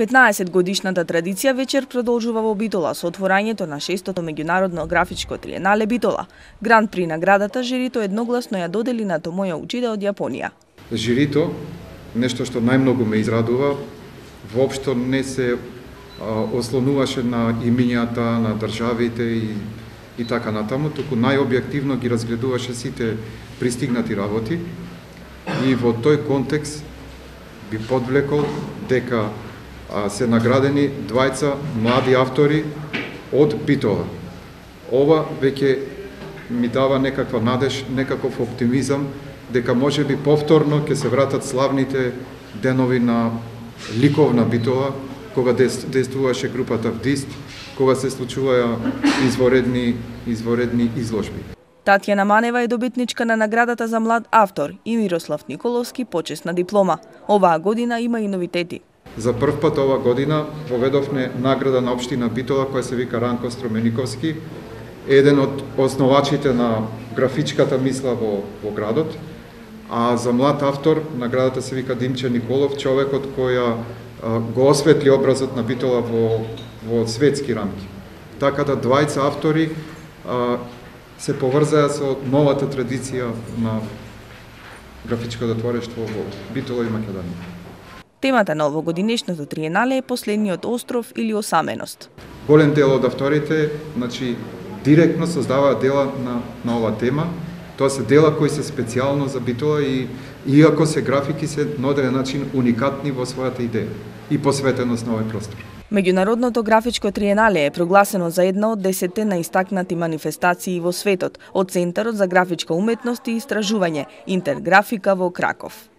15-годишната традиција вечер продолжува во Битола со отворањето на 6-тото меѓународно графичко триенале Битола. Гран при наградата жирито едногласно ја додели на Томоја Учида од Јапонија. Жирито, нешто што најмногу ме израдува, воопшто не се ослонуваше на имињата, на државите и така натаму, туку најобјективно ги разгледуваше сите пристигнати работи и во тој контекст би подвлекол дека се наградени двајца млади автори од Битола. Ова веќе ми дава некаква надеж, некаков оптимизам, дека може би повторно ќе се вратат славните денови на ликовна Битола, кога действуваше групата ВДИСТ, кога се случуваја изворедни изложби. Татјана Манева е добитничка на наградата за млад автор и Мирослав Николовски почесна диплома. Оваа година има и новитети. За прв пат ова година поведовме награда на општина Битола која се вика Ранко Струмениковски, еден од основачите на графичката мисла во градот, а за млад автор наградата се вика Димче Николов, човекот која го осветли образот на Битола во светски рамки. Така да двајца автори се поврзаја со новата традиција на графичкото творештво во Битола и Македонија. Темата на овогодинешното триенале е последниот остров или осаменост. Голем дел од авторите, директно создаваат дела на оваа тема. Тоа се дела кои се специјално за Битола и иако се графики се на одреден начин уникатни во својата идеја и посветеност на овој простор. Меѓународното графичко триенале е прогласено за една од 10 наистакнати манифестации во светот од Центарот за графичка уметност и истражување Интерграфика во Краков.